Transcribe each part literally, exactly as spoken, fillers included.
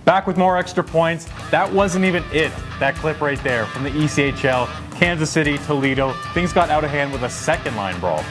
Back with more extra points. That wasn't even it. That clip right there from the E C H L, Kansas City, Toledo. Things got out of hand with a second line brawl.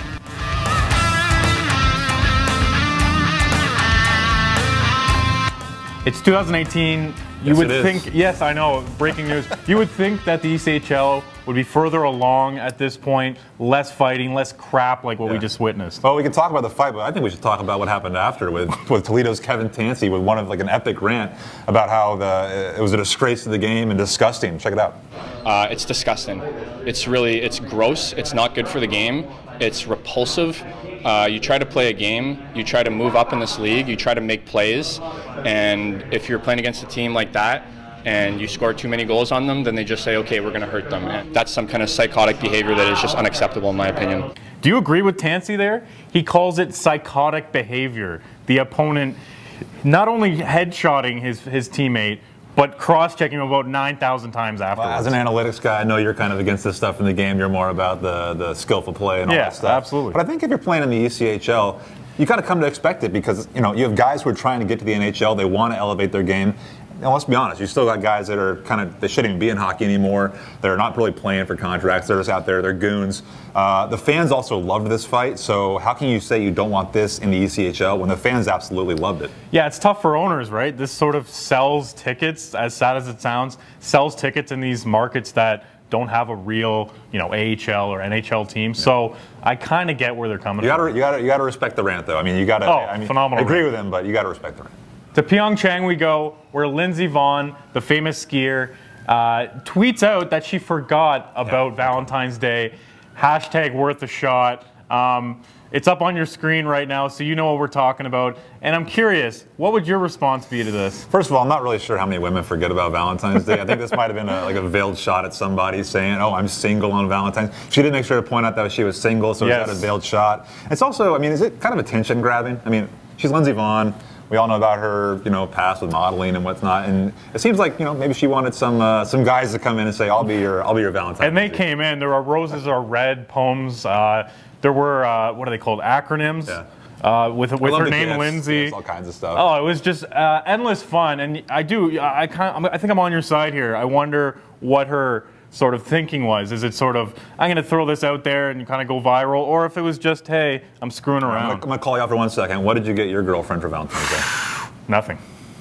It's two thousand eighteen. You yes, would it think, is. yes, I know, breaking news. You would think that the E C H L would be further along at this point, less fighting, less crap like what yeah. we just witnessed. Well, we can talk about the fight, but I think we should talk about what happened after with, with Toledo's Kevin Tansey with one of like an epic rant about how the it was a disgrace to the game and disgusting. Check it out. Uh, it's disgusting. It's really, it's gross. It's not good for the game. It's repulsive. Uh, you try to play a game, you try to move up in this league, you try to make plays, and if you're playing against a team like that and you score too many goals on them, then they just say, okay, we're going to hurt them. And that's some kind of psychotic behavior that is just unacceptable in my opinion. Do you agree with Tansey there? He calls it psychotic behavior. The opponent not only headshotting his, his teammate, but cross-checking him about nine thousand times afterwards. Well, as an analytics guy, I know you're kind of against this stuff in the game. You're more about the, the skillful play and all yeah, that stuff. Absolutely. But I think if you're playing in the E C H L, you kind of come to expect it because you know you have guys who are trying to get to the N H L. They want to elevate their game. And let's be honest, you still got guys that are kind of, they shouldn't even be in hockey anymore. They're not really playing for contracts. They're just out there. They're goons. Uh, the fans also loved this fight. So how can you say you don't want this in the E C H L when the fans absolutely loved it? Yeah, it's tough for owners, right? This sort of sells tickets, as sad as it sounds, sells tickets in these markets that don't have a real, you know, A H L or N H L team. Yeah. So I kind of get where they're coming you gotta, from. You got to you got to respect the rant, though. I mean, you got to. Oh, I mean, phenomenal. I agree rant. with him, but you got to respect the rant. To Pyeongchang we go, where Lindsey Vonn, the famous skier, uh, tweets out that she forgot about yeah. Valentine's Day. Hashtag worth a shot. Um, it's up on your screen right now, so you know what we're talking about. And I'm curious, what would your response be to this? First of all, I'm not really sure how many women forget about Valentine's Day. I think this might have been a, like a veiled shot at somebody saying, oh, I'm single on Valentine's. She didn't make sure to point out that she was single, so yes. it's not a veiled shot. It's also, I mean, is it kind of attention grabbing? I mean, she's Lindsey Vonn. We all know about her, you know, past with modeling and whatnot, and it seems like, you know, maybe she wanted some uh, some guys to come in and say, "I'll be your, I'll be your Valentine." And they came in. There are roses are red poems. Uh, there were uh, what are they called? Acronyms. Yeah. Uh, with with her name, gifts, Lindsay. gifts, all kinds of stuff. Oh, it was just uh, endless fun, and I do. I kind. I think I'm on your side here. I wonder what her sort of thinking was. Is it sort of, I'm going to throw this out there and kind of go viral, or if it was just, hey, I'm screwing around. I'm going to call you out for one second. What did you get your girlfriend for Valentine's Day? Nothing.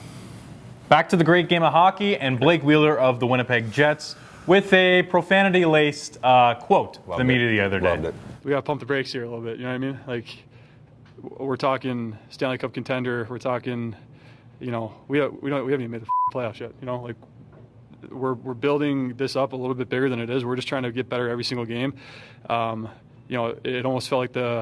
Back to the great game of hockey and Blake Wheeler of the Winnipeg Jets with a profanity-laced uh, quote to the media the other day. Loved it. We got to pump the brakes here a little bit, you know what I mean? Like, we're talking Stanley Cup contender, we're talking, you know, we, have, we, don't, we haven't even made the playoffs yet, you know? Like, we're, we're building this up a little bit bigger than it is. We're just trying to get better every single game. Um, you know, it almost felt like the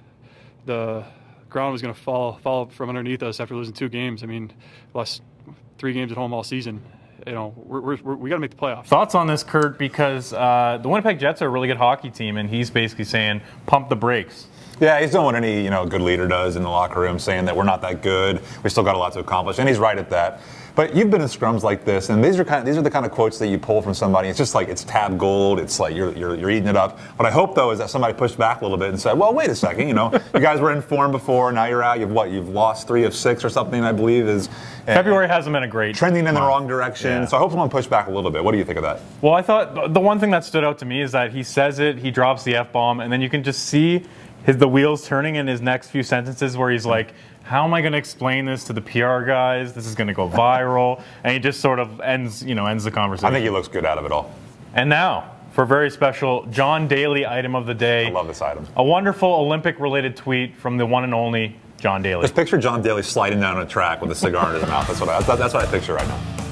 the ground was going to fall fall from underneath us after losing two games. I mean, lost three games at home all season. You know, we're, we're, we're, we got to make the playoffs. Thoughts on this, Kurt? Because uh, the Winnipeg Jets are a really good hockey team, and he's basically saying, pump the brakes. Yeah, he's doing what any you know good leader does in the locker room, saying that we're not that good. We still got a lot to accomplish, and he's right at that. But you've been in scrums like this, and these are kind of, these are the kind of quotes that you pull from somebody. It's just like it's tab gold. It's like you're, you're you're eating it up. What I hope though is that somebody pushed back a little bit and said, "Well, wait a second. You know, you guys were in form before. Now you're out. You've what? You've lost three of six or something. I believe is February hasn't been a great trending in month. the wrong direction. Yeah. So I hope someone pushed back a little bit. What do you think of that? Well, I thought the one thing that stood out to me is that he says it, he drops the F-bomb, and then you can just see his the wheels turning in his next few sentences where he's like, how am I going to explain this to the P R guys? This is going to go viral. And he just sort of ends, you know, ends the conversation. I think he looks good out of it all. And now, for a very special John Daly item of the day. I love this item. A wonderful Olympic-related tweet from the one and only John Daly. Just picture John Daly sliding down a track with a cigar in his mouth. That's what I, that's what I picture right now.